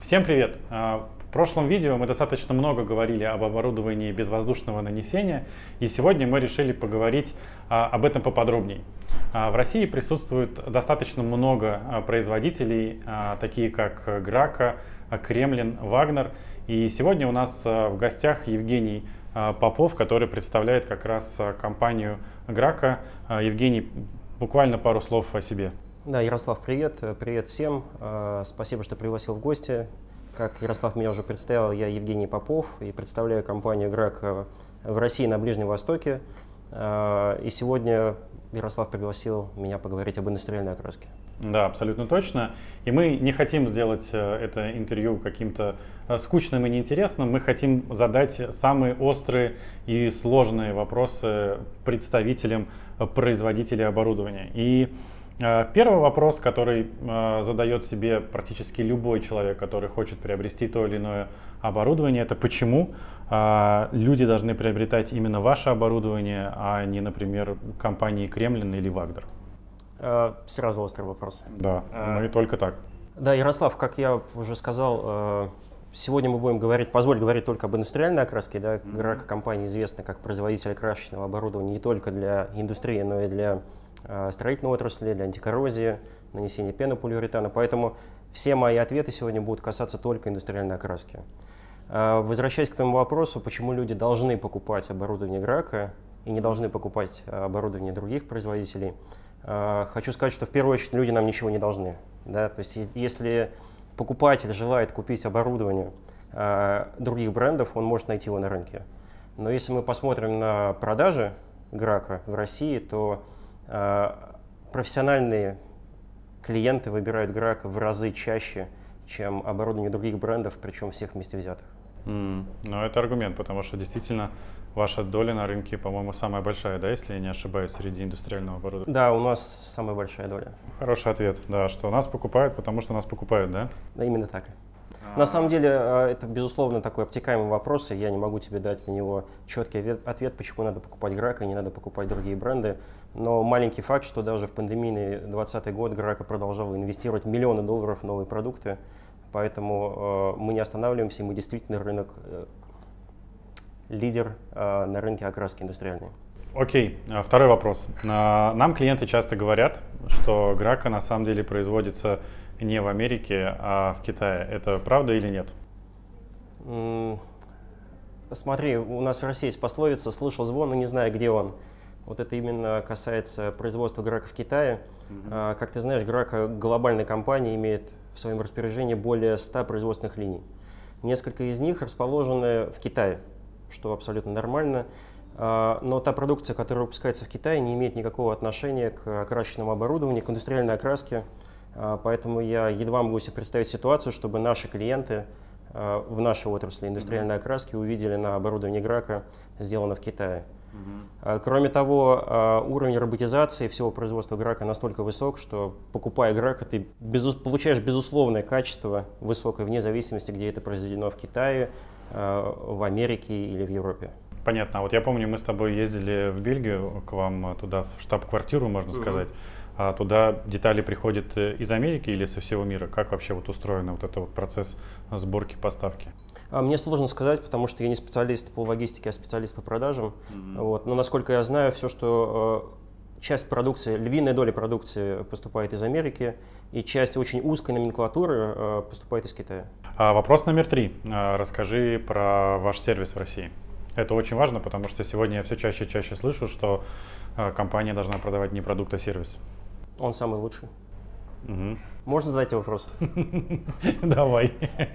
Всем привет! В прошлом видео мы достаточно много говорили об оборудовании безвоздушного нанесения, и сегодня мы решили поговорить об этом поподробнее. В России присутствует достаточно много производителей, такие как Graco, Kremlin, Wagner, и сегодня у нас в гостях Евгений Попов, который представляет как раз компанию Graco. Евгений, буквально пару слов о себе. Да, Ярослав, привет. Привет всем. Спасибо, что пригласил в гости. Как Ярослав меня уже представил, я Евгений Попов и представляю компанию Graco в России на Ближнем Востоке. И сегодня Ярослав пригласил меня поговорить об индустриальной окраске. Да, абсолютно точно. И мы не хотим сделать это интервью каким-то скучным и неинтересным. Мы хотим задать самые острые и сложные вопросы представителям производителей оборудования. И первый вопрос, который задает себе практически любой человек, который хочет приобрести то или иное оборудование, это почему люди должны приобретать именно ваше оборудование, а не, например, компании Kremlin или Wagner? Сразу острый вопрос. Да, ну и только так. Да, Ярослав, как я уже сказал, сегодня мы будем позволить говорить только об индустриальной окраске. Да? Graco компания известна как производитель красочного оборудования не только для индустрии, но и для строительной отрасли, для антикоррозии, нанесения пенополиуретана. Поэтому все мои ответы сегодня будут касаться только индустриальной окраски. Возвращаясь к твоему вопросу, почему люди должны покупать оборудование Graco и не должны покупать оборудование других производителей, хочу сказать, что в первую очередь люди нам ничего не должны. Да? То есть если покупатель желает купить оборудование других брендов, он может найти его на рынке. Но если мы посмотрим на продажи Graco в России, то профессиональные клиенты выбирают Graco в разы чаще, чем оборудование других брендов, причем всех вместе взятых. Ну, это аргумент, потому что действительно ваша доля на рынке, по-моему, самая большая, да, если я не ошибаюсь, среди индустриального оборудования? Да, у нас самая большая доля. Хороший ответ, да, что нас покупают, потому что нас покупают, да? Да, именно так. На самом деле, это, безусловно, такой обтекаемый вопрос, и я не могу тебе дать на него четкий ответ, почему надо покупать Graco и не надо покупать другие бренды. Но маленький факт, что даже в пандемийный 2020 год Graco продолжала инвестировать миллионы долларов в новые продукты, поэтому мы не останавливаемся, и мы действительно лидер на рынке окраски индустриальной. Окей, второй вопрос. Нам клиенты часто говорят, что Graco на самом деле производится не в Америке, а в Китае. Это правда или нет? Смотри, у нас в России есть пословица «слышал звон, но не знаю, где он». Вот это именно касается производства Graco в Китае. Как ты знаешь, Graco глобальная компания, имеет в своем распоряжении более 100 производственных линий. Несколько из них расположены в Китае, что абсолютно нормально. Но та продукция, которая выпускается в Китае, не имеет никакого отношения к окрасочному оборудованию, к индустриальной окраске. Поэтому я едва могу себе представить ситуацию, чтобы наши клиенты в нашей отрасли индустриальной окраски увидели на оборудовании Graco сделано в Китае. Кроме того, уровень роботизации всего производства Graco настолько высок, что, покупая Graco, ты получаешь безусловное качество высокое, вне зависимости, где это произведено в Китае, в Америке или в Европе. Понятно. Вот я помню, мы с тобой ездили в Бельгию, к вам туда, в штаб-квартиру, можно сказать. А туда детали приходят из Америки или со всего мира? Как вообще вот устроен вот этот вот процесс сборки, поставки? Мне сложно сказать, потому что я не специалист по логистике, а специалист по продажам. Вот. Но насколько я знаю, все, что часть продукции, львиная доля продукции поступает из Америки, и часть очень узкой номенклатуры поступает из Китая. Вопрос номер 3. Расскажи про ваш сервис в России. Это очень важно, потому что сегодня я все чаще и чаще слышу, что компания должна продавать не продукт, а сервис. Он самый лучший. Можно задать вопрос? Давай.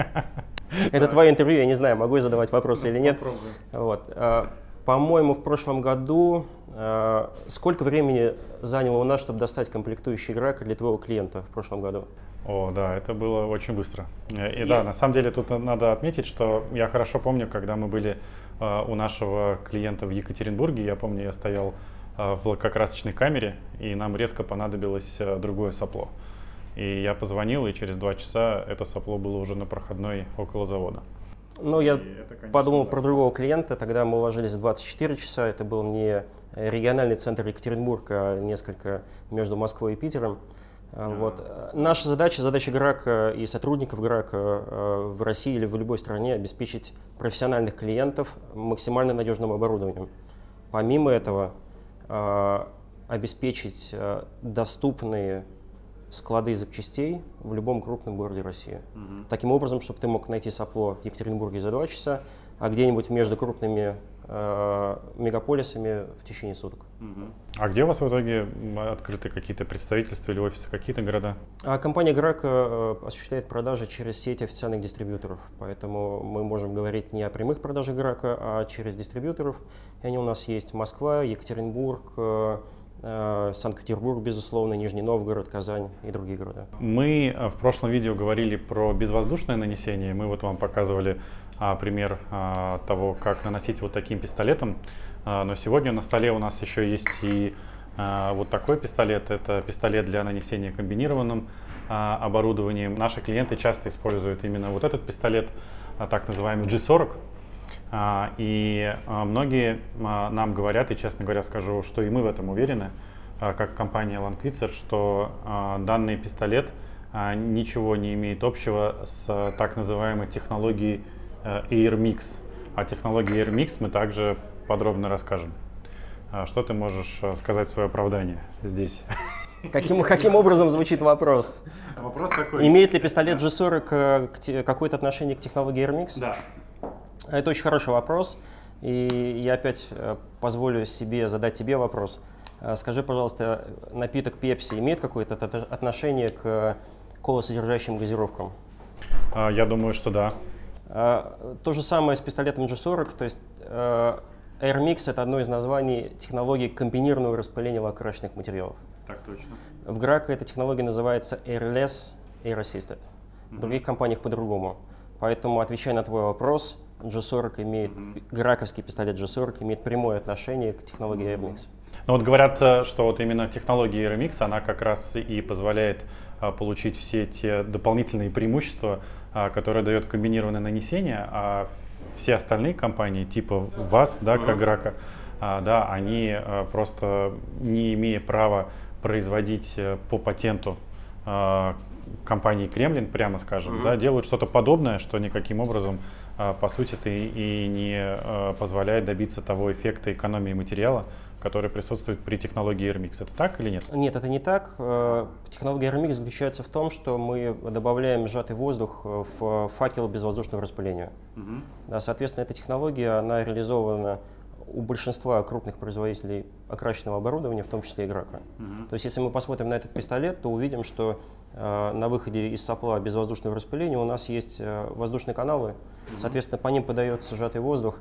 Это твое интервью, я не знаю, могу я задавать вопросы или нет. Вот. По-моему, в прошлом году сколько времени заняло у нас, чтобы достать комплектующие Graco для твоего клиента в прошлом году? О, да, это было очень быстро. И да, на самом деле тут надо отметить, что я хорошо помню, когда мы были у нашего клиента в Екатеринбурге, я помню, я стоял в лакокрасочной камере, и нам резко понадобилось другое сопло. И я позвонил, и через 2 часа это сопло было уже на проходной около завода. Ну, я подумал про другого клиента, тогда мы уложились в 24 часа, это был не региональный центр Екатеринбург, а несколько между Москвой и Питером. Вот. Наша задача, задача ГРАКа и сотрудников ГРАКа в России или в любой стране обеспечить профессиональных клиентов максимально надежным оборудованием. Помимо этого, обеспечить доступные склады запчастей в любом крупном городе России. Таким образом, чтобы ты мог найти сопло в Екатеринбурге за 2 часа, а где-нибудь между крупными мегаполисами в течение суток. А где у вас в итоге открыты какие-то представительства или офисы, какие-то города? Компания ГРАК осуществляет продажи через сеть официальных дистрибьюторов, поэтому мы можем говорить не о прямых продажах ГРАКа, а через дистрибьюторов. И они у нас есть: Москва, Екатеринбург, Санкт-Петербург, безусловно, Нижний Новгород, Казань и другие города. Мы в прошлом видео говорили про безвоздушное нанесение. Мы вот вам показывали пример того, как наносить вот таким пистолетом. Но сегодня на столе у нас еще есть и вот такой пистолет. Это пистолет для нанесения комбинированным оборудованием. Наши клиенты часто используют именно вот этот пистолет, так называемый G40. И многие нам говорят, и честно говоря скажу, что и мы в этом уверены, как компания Lankwitzer, что данный пистолет ничего не имеет общего с так называемой технологией AirMix. О технологии AirMix мы также подробно расскажем. Что ты можешь сказать в свое оправдание здесь? Каким образом звучит вопрос? Вопрос такой. Имеет ли пистолет G40 какое-то отношение к технологии AirMix? Да. Это очень хороший вопрос, и я опять позволю себе задать тебе вопрос. Скажи, пожалуйста, напиток Pepsi имеет какое-то отношение к колосодержащим газировкам? Я думаю, что да. То же самое с пистолетом G40, то есть AirMix — это одно из названий технологии комбинированного распыления лакокрасочных материалов. Так точно. В ГРАКе эта технология называется Airless Air Assisted. В других компаниях по-другому. Поэтому, отвечая на твой вопрос, G40 имеет, граковский пистолет G40 имеет прямое отношение к технологии AirMix. Ну вот говорят, что вот именно технология AirMix, она как раз и позволяет получить все те дополнительные преимущества, которые дает комбинированное нанесение, а все остальные компании, типа вас, да, как ГРАКа, да, они просто, не имея права производить по патенту компании Кремлин, прямо скажем, да, делают что-то подобное, что никаким образом, по сути, и не позволяет добиться того эффекта экономии материала, который присутствует при технологии AirMix. Это так или нет? Нет, это не так. Технология AirMix заключается в том, что мы добавляем сжатый воздух в факел безвоздушного распыления. Да, соответственно, эта технология, она реализована у большинства крупных производителей окрасочного оборудования, в том числе и ГРАКа. То есть, если мы посмотрим на этот пистолет, то увидим, что на выходе из сопла безвоздушного распыления у нас есть воздушные каналы, соответственно, по ним подается сжатый воздух,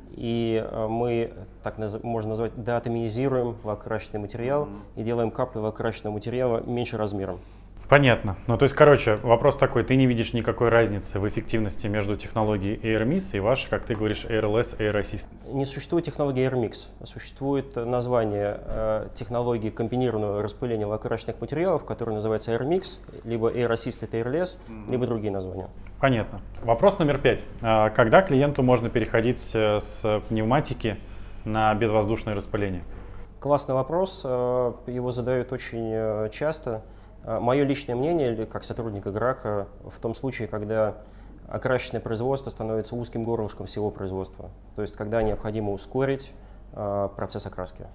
и мы, так можно назвать, деатомизируем лакокрасочный материал и делаем каплю лакокрасочного материала меньше размером. Понятно. Ну, то есть, короче, вопрос такой, ты не видишь никакой разницы в эффективности между технологией AirMix и вашей, как ты говоришь, Airless Air Assist? Не существует технологии AirMix. Существует название технологии комбинированного распыления лакокрасочных материалов, которое называется AirMix, либо Air Assisted Airless, либо другие названия. Понятно. Вопрос номер 5. Когда клиенту можно переходить с пневматики на безвоздушное распыление? Классный вопрос. Его задают очень часто. Мое личное мнение, как сотрудника ГРАКа, в том случае, когда окрасочное производство становится узким горлышком всего производства, то есть когда необходимо ускорить процесс окраски.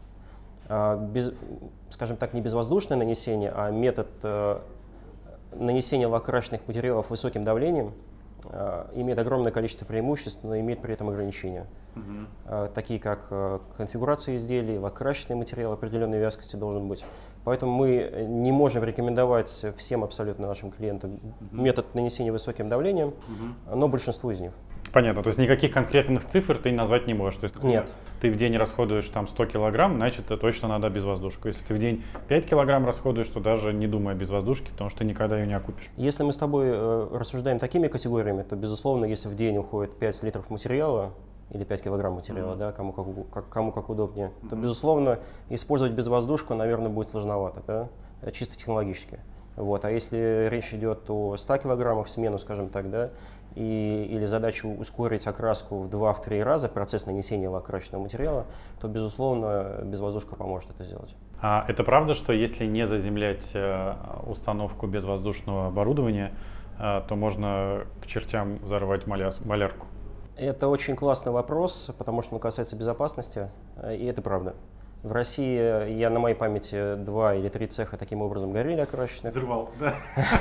Скажем так, не безвоздушное нанесение, а метод нанесения лакокрасочных материалов высоким давлением имеет огромное количество преимуществ, но имеет при этом ограничения, такие как конфигурация изделий, лакокрасочный материал определенной вязкости должен быть. Поэтому мы не можем рекомендовать всем абсолютно нашим клиентам метод нанесения высоким давлением, но большинству из них. Понятно, то есть никаких конкретных цифр ты назвать не можешь. То есть, нет. Ты в день расходуешь там 100 килограмм, значит, точно надо безвоздушку. Если ты в день 5 килограмм расходуешь, то даже не думай о безвоздушке, потому что ты никогда ее не окупишь. Если мы с тобой рассуждаем такими категориями, то, безусловно, если в день уходит 5 литров материала, или 5 килограмм материала, да, кому как удобнее, то, безусловно, использовать безвоздушку, наверное, будет сложновато, да, чисто технологически. Вот. А если речь идет о 100 килограммах в смену, скажем так, да, или задачу ускорить окраску в 2-3 раза, процесс нанесения лакокрасочного материала, то, безусловно, безвоздушка поможет это сделать. А это правда, что если не заземлять установку безвоздушного оборудования, то можно к чертям взорвать малярку? Это очень классный вопрос, потому что он касается безопасности, и это правда. В России, на моей памяти, 2 или 3 цеха таким образом горели окрашенные. Взрывал, да.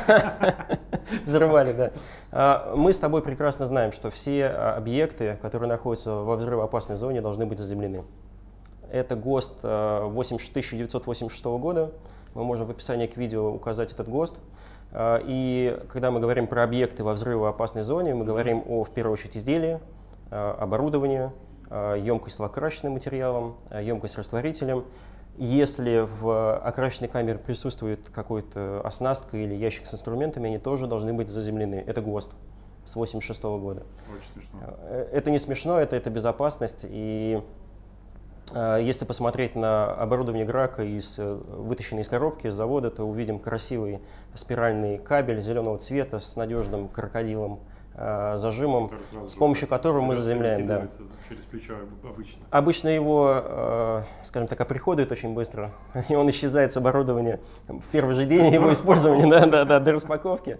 Взрывали, да. Мы с тобой прекрасно знаем, что все объекты, которые находятся во взрывоопасной зоне, должны быть заземлены. Это ГОСТ 1986 года. Мы можем в описании к видео указать этот ГОСТ. И когда мы говорим про объекты во взрывоопасной зоне, мы говорим в первую очередь, изделии, оборудовании, емкость лак-крашенным материалом, емкость растворителем. Если в окрашенной камере присутствует какая-то оснастка или ящик с инструментами, они тоже должны быть заземлены. Это ГОСТ с 1986 года. Очень смешно. Это не смешно, это безопасность. И если посмотреть на оборудование ГРАКа, вытащенное из коробки, с завода, то увидим красивый спиральный кабель зеленого цвета с надежным крокодилом зажимом, с помощью которого мы заземляем. Да. Через плечо обычно. Обычно его, скажем так, оприходуют очень быстро, и он исчезает с оборудования в первый же день его использования, до распаковки.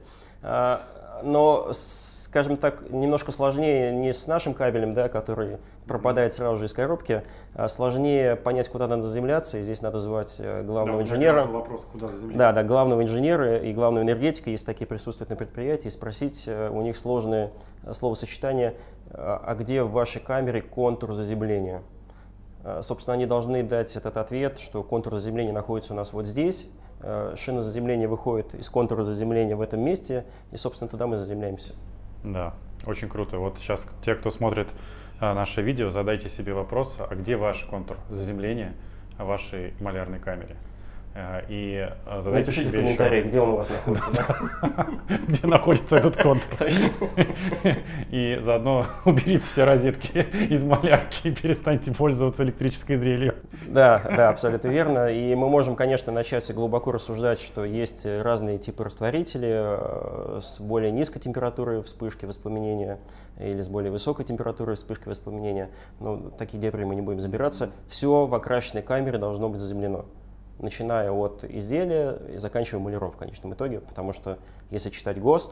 Но, скажем так, немножко сложнее не с нашим кабелем, да, который пропадает сразу же из коробки, а сложнее понять, куда надо заземляться, и здесь надо звать главного инженера. Вопрос, куда заземляться. Да, главного инженера и главного энергетика, если такие присутствуют на предприятии, спросить у них сложные словосочетания, а где в вашей камере контур заземления. Собственно, они должны дать этот ответ, что контур заземления находится у нас вот здесь, шина заземления выходит из контура заземления в этом месте, и, собственно, туда мы заземляемся. Да, очень круто. Вот сейчас те, кто смотрит наше видео, задайте себе вопрос, а где ваш контур заземления в вашей малярной камере? И задайте Напишите себе в комментариях, где он у вас находится. Где находится этот контур. И заодно уберите все розетки из малярки и перестаньте пользоваться электрической дрелью. Да, абсолютно верно. И мы можем, конечно, начать глубоко рассуждать, что есть разные типы растворителей с более низкой температурой вспышки воспламенения или с более высокой температурой вспышки воспламенения. Но такие дебри мы не будем забираться. Все в окрашенной камере должно быть заземлено, начиная от изделия и заканчивая маляром в конечном итоге, потому что если читать ГОСТ,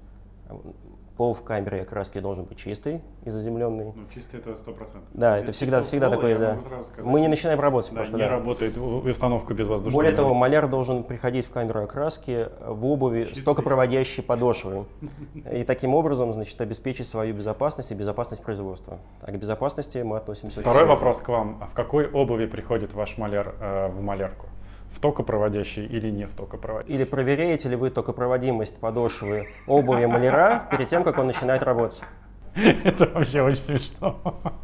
пол в камере окраски должен быть чистый и заземленный. Ну, чистый это 100%. Да, это всегда такое, да. Мы не начинаем работать просто. Не работает установка безвоздушного. Более того, маляр должен приходить в камеру окраски в обуви с токопроводящей подошвой. И таким образом, значит, обеспечить свою безопасность и безопасность производства. А к безопасности мы относимся очень Второй серьезно. вопрос к вам. А в какой обуви приходит ваш маляр в малярку? В токопроводящий или не в токопроводящий? Или проверяете ли вы токопроводимость подошвы обуви маляра перед тем, как он начинает работать? Это вообще очень смешно.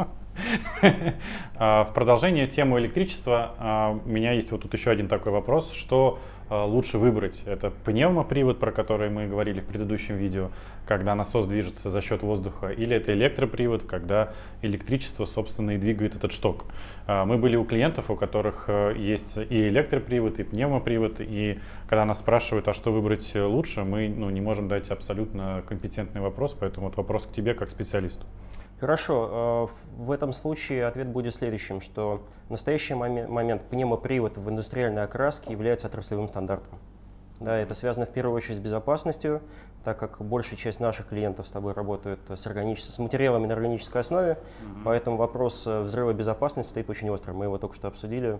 В продолжение темы электричества у меня есть вот тут еще один такой вопрос, что лучше выбрать? Это пневмопривод, про который мы говорили в предыдущем видео, когда насос движется за счет воздуха, или это электропривод, когда электричество, собственно, и двигает этот шток. Мы были у клиентов, у которых есть и электропривод, и пневмопривод, и когда нас спрашивают, а что выбрать лучше, мы не можем дать абсолютно компетентный вопрос, поэтому вот вопрос к тебе как специалисту. Хорошо, в этом случае ответ будет следующим, что в настоящий момент пневмопривод в индустриальной окраске является отраслевым стандартом. Да, это связано в первую очередь с безопасностью, так как большая часть наших клиентов с тобой работают с материалами на органической основе, поэтому вопрос взрыва безопасности стоит очень остро. Мы его только что обсудили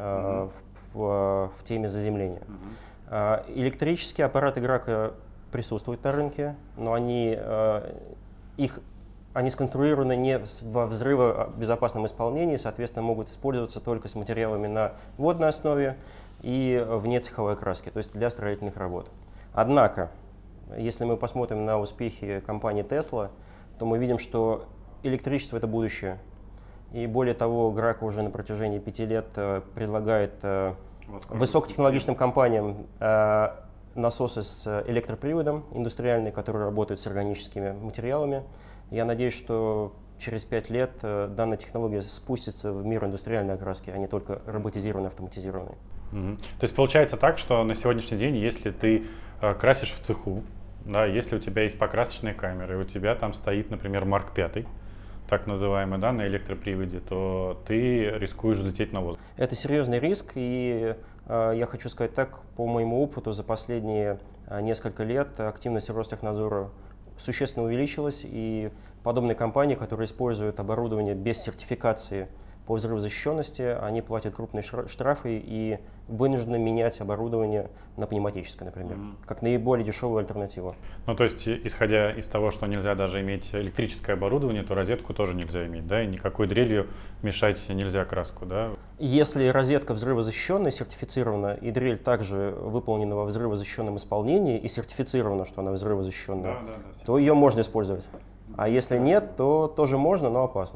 в теме заземления. Электрические аппараты ГРАКа присутствуют на рынке, но они сконструированы не во взрывобезопасном исполнении, соответственно, могут использоваться только с материалами на водной основе и вне цеховой окраски, то есть для строительных работ. Однако, если мы посмотрим на успехи компании Tesla, то мы видим, что электричество – это будущее. И более того, ГРАК уже на протяжении 5 лет предлагает высокотехнологичным компаниям насосы с электроприводом индустриальные, которые работают с органическими материалами. Я надеюсь, что через 5 лет данная технология спустится в мир индустриальной окраски, а не только роботизированной, автоматизированной. То есть получается так, что на сегодняшний день, если ты красишь в цеху, да, если у тебя есть покрасочные камеры, у тебя там стоит, например, Марк V, так называемый, да, на электроприводе, то ты рискуешь взлететь на воздух. Это серьезный риск, и я хочу сказать так, по моему опыту за последние несколько лет активность Ростехнадзора существенно увеличилась, и подобные компании, которые используют оборудование без сертификации по взрывозащищенности, они платят крупные штрафы и вынуждены менять оборудование на пневматическое, например, как наиболее дешевую альтернативу. Ну, то есть, исходя из того, что нельзя даже иметь электрическое оборудование, то розетку тоже нельзя иметь, да, и никакой дрелью мешать нельзя краску, да? Если розетка взрывозащищенная, сертифицирована, и дрель также выполнена во взрывозащищенном исполнении и сертифицирована, что она взрывозащищенная, то ее можно использовать. А если нет, то тоже можно, но опасно.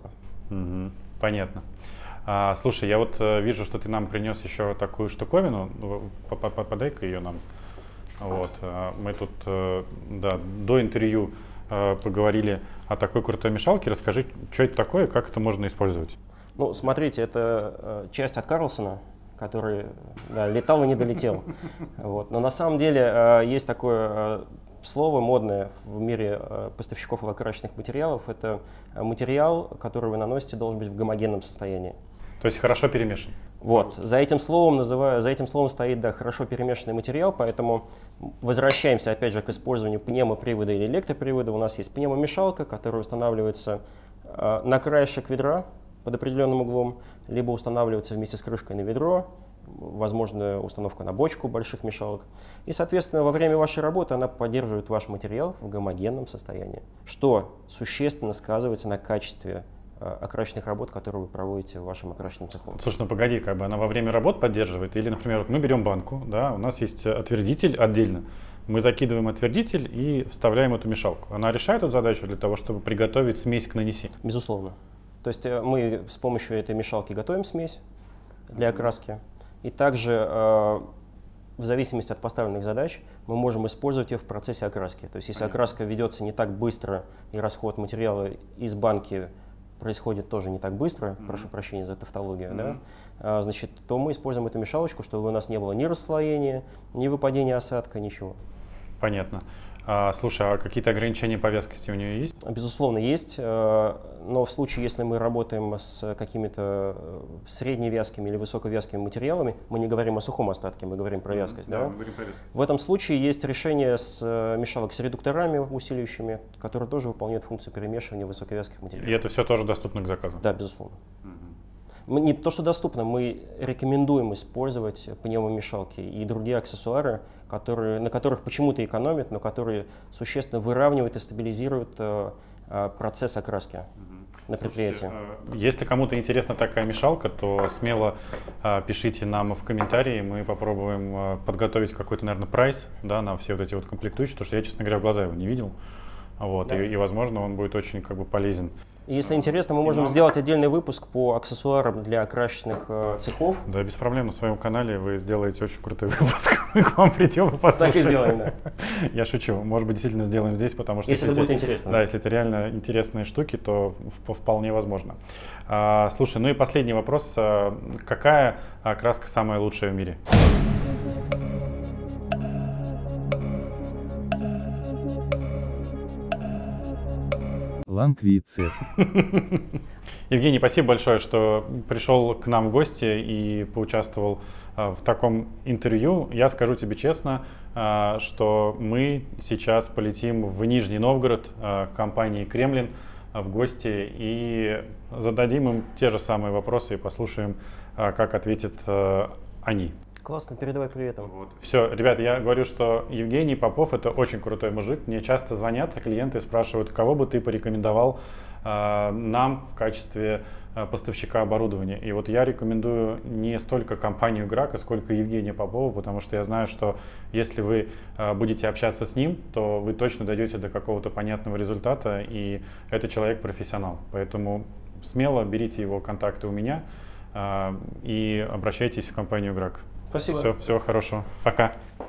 Понятно. Слушай, я вот вижу, что ты нам принес еще такую штуковину. Подай-ка ее нам. Вот. Мы тут да, до интервью поговорили о такой крутой мешалке. Расскажи, что это такое, как это можно использовать? Ну, смотрите, это часть от Карлсона, который да, летал и не долетел. Вот. Но на самом деле есть такое слово модное в мире поставщиков лакокрасочных материалов. Это материал, который вы наносите, должен быть в гомогенном состоянии. То есть хорошо перемешан. Вот. За этим словом стоит да, хорошо перемешанный материал, поэтому возвращаемся опять же к использованию пневмопривода или электропривода. У нас есть пневмомешалка, которая устанавливается на краешек ведра под определенным углом, либо устанавливается вместе с крышкой на ведро, возможно, установка на бочку больших мешалок. И, соответственно, во время вашей работы она поддерживает ваш материал в гомогенном состоянии, что существенно сказывается на качестве окрасочных работ, которые вы проводите в вашем окрасочном цеху. Слушай, ну погоди, как бы она во время работ поддерживает? Или, например, вот мы берем банку, да, у нас есть отвердитель отдельно, мы закидываем отвердитель и вставляем эту мешалку. Она решает эту задачу для того, чтобы приготовить смесь к нанесению? Безусловно. То есть мы с помощью этой мешалки готовим смесь для окраски. И также в зависимости от поставленных задач мы можем использовать ее в процессе окраски. То есть если окраска ведется не так быстро и расход материала из банки происходит тоже не так быстро, прошу прощения за тавтологию, да, значит, то мы используем эту мешалочку, чтобы у нас не было ни расслоения, ни выпадения осадка, ничего. Понятно. Слушай, а какие-то ограничения по вязкости у нее есть? Безусловно, есть, но в случае, если мы работаем с какими-то средневязкими или высоковязкими материалами, мы не говорим о сухом остатке, мы говорим про вязкость. Да, мы говорим про вязкость. В этом случае есть решение с мешалок с редукторами усиливающими, которые тоже выполняют функцию перемешивания высоковязких материалов. И это все тоже доступно к заказу? Да, безусловно. Не то, что доступно, мы рекомендуем использовать пневмомешалки и другие аксессуары, на которых почему-то экономят, но которые существенно выравнивают и стабилизируют процесс окраски на предприятии. Если кому-то интересна такая мешалка, то смело пишите нам в комментарии, мы попробуем подготовить какой-то, наверное, прайс, да, на все вот эти вот комплектующие, потому что я, честно говоря, в глаза его не видел, вот, да. И возможно, он будет очень как бы полезен. Если интересно, мы можем сделать отдельный выпуск по аксессуарам для окрасочных цехов. Да, без проблем. На своем канале вы сделаете очень крутой выпуск. Мы к вам придем и послушаем. Так и сделаем, да. Я шучу. Может быть, действительно сделаем здесь, потому что... Если это будет интересно. Да, если это реально интересные штуки, то вполне возможно. Слушай, ну и последний вопрос. Какая краска самая лучшая в мире? Ланквицер. Евгений, спасибо большое, что пришел к нам в гости и поучаствовал в таком интервью. Я скажу тебе честно, что мы сейчас полетим в Нижний Новгород к компании «Кремлин» в гости и зададим им те же самые вопросы и послушаем, как ответят они. Классно, передавай привет. Вот. Все, ребят, я говорю, что Евгений Попов — это очень крутой мужик. Мне часто звонят клиенты и спрашивают, кого бы ты порекомендовал нам в качестве поставщика оборудования. И вот я рекомендую не столько компанию Graco, сколько Евгения Попова, потому что я знаю, что если вы будете общаться с ним, то вы точно дойдете до какого-то понятного результата, и это человек-профессионал. Поэтому смело берите его контакты у меня и обращайтесь в компанию Graco. Спасибо. Всего хорошего. Пока.